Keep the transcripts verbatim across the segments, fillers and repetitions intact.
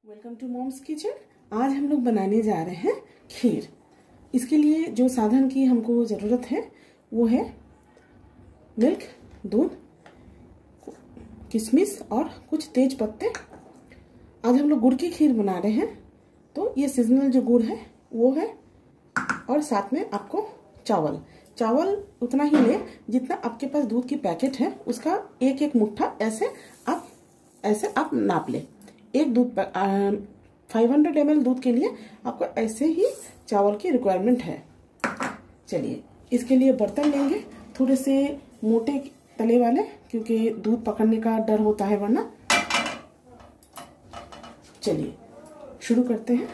Welcome to moms kitchen. आज हम लोग बनाने जा रहे हैं खीर। इसके लिए जो साधन की हमको ज़रूरत है वो है मिल्क, दूध, किशमिश और कुछ तेज पत्ते। आज हम लोग गुड़ की खीर बना रहे हैं, तो ये सीजनल जो गुड़ है वो है, और साथ में आपको चावल चावल उतना ही ले जितना आपके पास दूध की पैकेट है, उसका एक एक मुट्ठा ऐसे आप ऐसे आप नाप ले। एक दूध फाइव हंड्रेड एम एल दूध के लिए आपको ऐसे ही चावल की रिक्वायरमेंट है। चलिए, इसके लिए बर्तन लेंगे थोड़े से मोटे तले वाले, क्योंकि दूध पकड़ने का डर होता है वरना। चलिए शुरू करते हैं।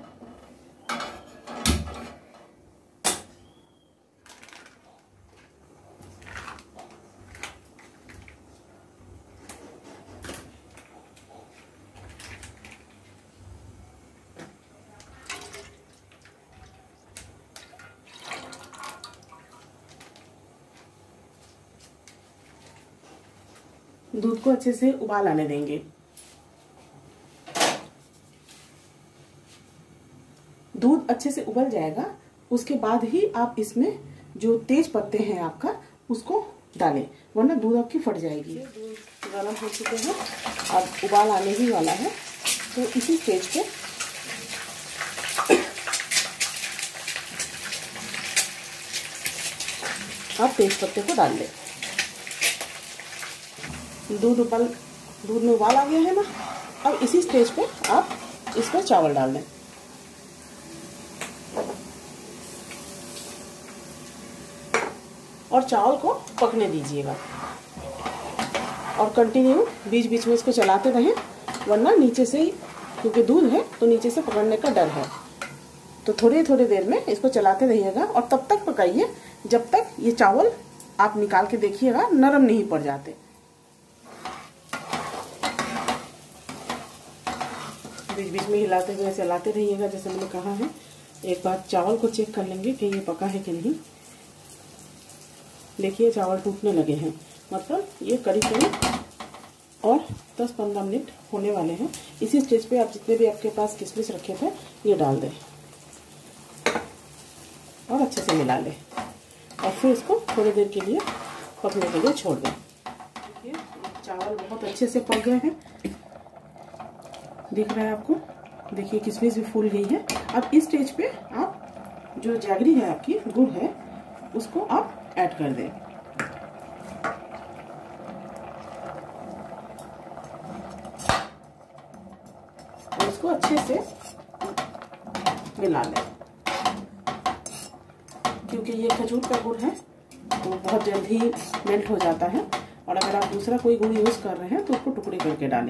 दूध को अच्छे से उबाल आने देंगे। दूध अच्छे से उबल जाएगा, उसके बाद ही आप इसमें जो तेज पत्ते हैं आपका उसको डालें, वरना दूध आपकी फट जाएगी। दूध गर्म हो चुके हैं, अब उबाल आने ही वाला है, तो इसी स्टेज पे आप तेज पत्ते को डाल लें। दूध उबाल दूध में उबाल आ गया है ना, अब इसी स्टेज पे आप इसमें चावल डाल दें। और चावल को पकने दीजिएगा, और कंटिन्यू बीच बीच में इसको चलाते रहें, वरना नीचे से ही, क्योंकि दूध है तो नीचे से पकड़ने का डर है। तो थोड़ी थोड़ी देर में इसको चलाते रहिएगा, और तब तक पकाइए जब तक ये चावल आप निकाल के देखिएगा नरम नहीं पड़ जाते। बीच बीच में हिलाते हुए चलाते रहिएगा, जैसे मैंने कहा है। एक बार चावल को चेक कर लेंगे कि ये पका है कि नहीं। देखिए चावल टूटने लगे हैं, मतलब ये करीब करीब और दस पंद्रह मिनट होने वाले हैं। इसी स्टेज पे आप जितने भी आपके पास किशमिश रखे थे ये डाल दें और अच्छे से मिला लें, और फिर इसको थोड़ी देर के लिए पकने के लिए छोड़ दें। देखिए चावल बहुत अच्छे से पक गए हैं, दिख रहा है आपको। देखिए किशमिश भी फूल गई है। अब इस स्टेज पे आप जो जैगरी है आपकी, गुड़ है, उसको आप ऐड कर दें। और इसको अच्छे से मिला लें, क्योंकि ये खजूर का गुड़ है तो बहुत जल्दी मेल्ट हो जाता है। और अगर आप दूसरा कोई गुड़ यूज कर रहे हैं तो उसको टुकड़े करके डालें।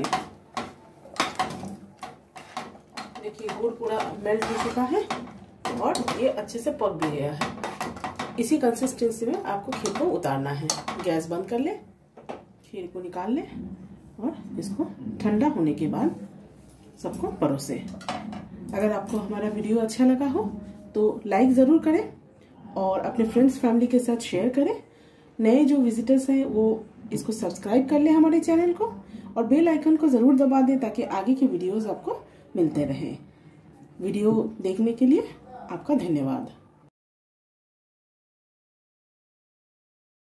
देखिए गुड़ पूरा मेल्ट हो चुका है और ये अच्छे से पक भी गया है। इसी कंसिस्टेंसी में आपको खीर को उतारना है। गैस बंद कर ले, खीर को निकाल ले, और इसको ठंडा होने के बाद सबको परोसे। अगर आपको हमारा वीडियो अच्छा लगा हो तो लाइक ज़रूर करें, और अपने फ्रेंड्स फैमिली के साथ शेयर करें। नए जो विजिटर्स हैं वो इसको सब्सक्राइब कर ले हमारे चैनल को, और बेल आइकन को ज़रूर दबा दें ताकि आगे की वीडियोस आपको मिलते रहें। वीडियो देखने के लिए आपका धन्यवाद।